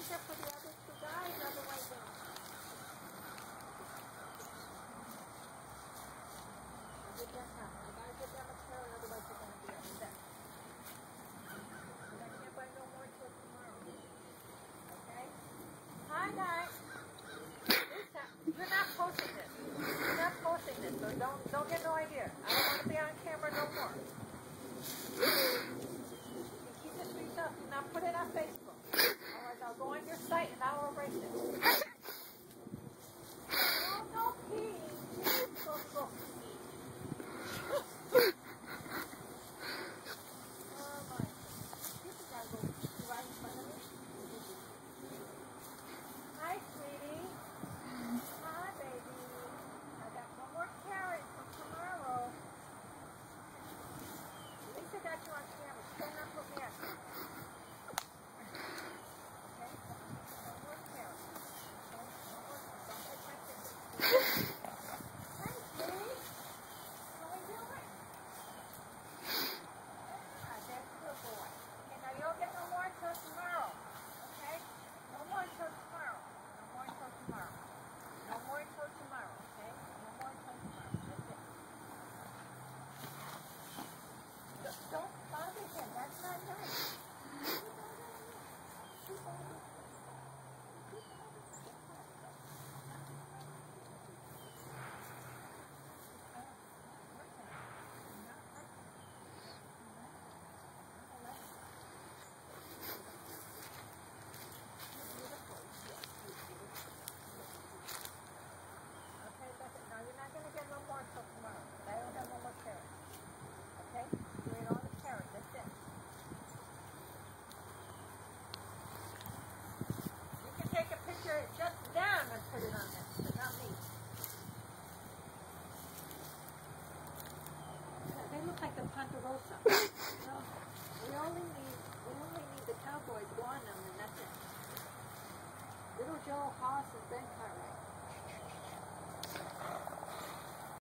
picture for the other two guys, otherwise I gotta give them a carrot, otherwise they're gonna be upset. And I can't buy no more till tomorrow. Okay? Hi guys. Lisa, you're not posting this. You're not posting this, so don't get no idea. I don't want to be on camera no more. You keep this for yourself. Do not put it on Facebook. Otherwise I'll go on your site and I'll erase it. No peeing. Go. Hi, sweetie. Hi, baby. I got one more carrot for tomorrow. Lisa got you on camera. She better not put me on camera. Okay? One more carrot. Don't take my fingers. Hi, sweetie. How we doing? Yeah, that's a good boy. Okay, now you don't get no more until tomorrow. Okay? No more until tomorrow. No more until tomorrow. No more until tomorrow, okay? No more until tomorrow. That's it. Don't bother him. That's not nice. No, you're not going to get no more until tomorrow. I don't have no more carrots. Okay? You ate all the carrots. That's it. You can take a picture of just them and put it on this, but not me. They look like the Ponderosa. No, we only need the cowboys go on them, and that's it. Little Joe Hoss has been cut right.